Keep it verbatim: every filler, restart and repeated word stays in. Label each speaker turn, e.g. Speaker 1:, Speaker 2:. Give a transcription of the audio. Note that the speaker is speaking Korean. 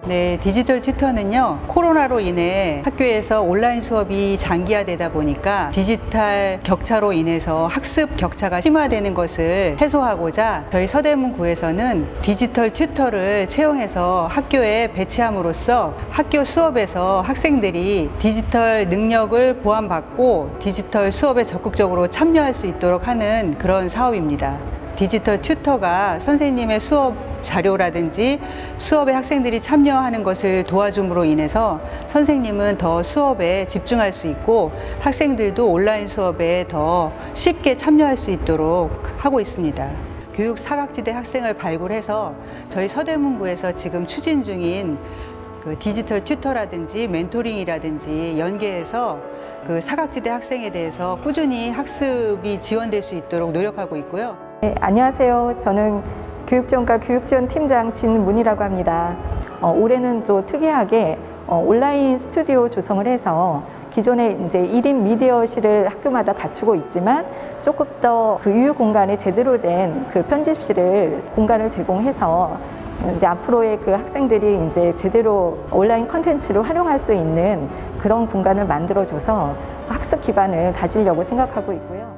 Speaker 1: 네, 디지털 튜터는요, 코로나로 인해 학교에서 온라인 수업이 장기화되다 보니까 디지털 격차로 인해서 학습 격차가 심화되는 것을 해소하고자 저희 서대문구에서는 디지털 튜터를 채용해서 학교에 배치함으로써 학교 수업에서 학생들이 디지털 능력을 보완받고 디지털 수업에 적극적으로 참여할 수 있도록 하는 그런 사업입니다. 디지털 튜터가 선생님의 수업 자료라든지 수업에 학생들이 참여하는 것을 도와줌으로 인해서 선생님은 더 수업에 집중할 수 있고 학생들도 온라인 수업에 더 쉽게 참여할 수 있도록 하고 있습니다. 교육 사각지대 학생을 발굴해서 저희 서대문구에서 지금 추진 중인 그 디지털 튜터라든지 멘토링이라든지 연계해서 그 사각지대 학생에 대해서 꾸준히 학습이 지원될 수 있도록 노력하고 있고요.
Speaker 2: 네, 안녕하세요. 저는 교육전과 교육지원 팀장 진문이라고 합니다. 어, 올해는 또 특이하게 어, 온라인 스튜디오 조성을 해서 기존에 이제 일 인 미디어실을 학교마다 갖추고 있지만 조금 더 그 유휴 공간에 제대로 된 그 편집실을 공간을 제공해서 이제 앞으로의 그 학생들이 이제 제대로 온라인 컨텐츠를 활용할 수 있는 그런 공간을 만들어줘서 학습 기반을 다지려고 생각하고 있고요.